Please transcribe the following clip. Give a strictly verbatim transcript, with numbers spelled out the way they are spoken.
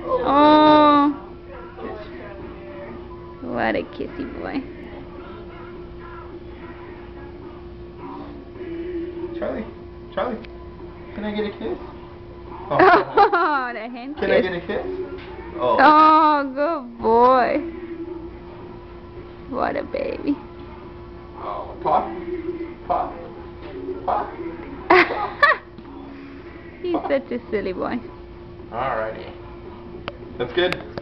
Oh, what a kissy boy. Charlie, Charlie, can I get a kiss? Oh, oh the hand Can kiss. I get a kiss? Oh. Oh, good boy. What a baby. Oh, pop, pop, pop. He's such a silly boy. Alrighty. That's good.